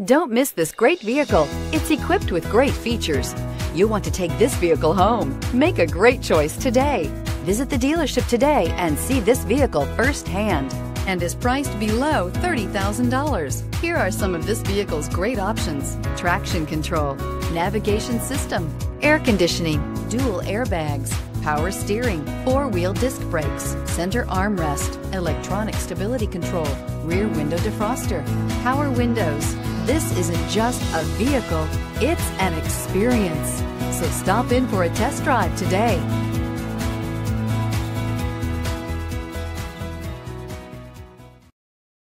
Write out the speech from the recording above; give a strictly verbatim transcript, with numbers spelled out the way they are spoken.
Don't miss this great vehicle. It's equipped with great features. You'll want to take this vehicle home. Make a great choice today. Visit the dealership today and see this vehicle firsthand, and is priced below thirty thousand dollars. Here are some of this vehicle's great options: traction control, navigation system, air conditioning, dual airbags, power steering, four-wheel disc brakes, center armrest, electronic stability control, rear window defroster, power windows. This isn't just a vehicle, it's an experience. So stop in for a test drive today.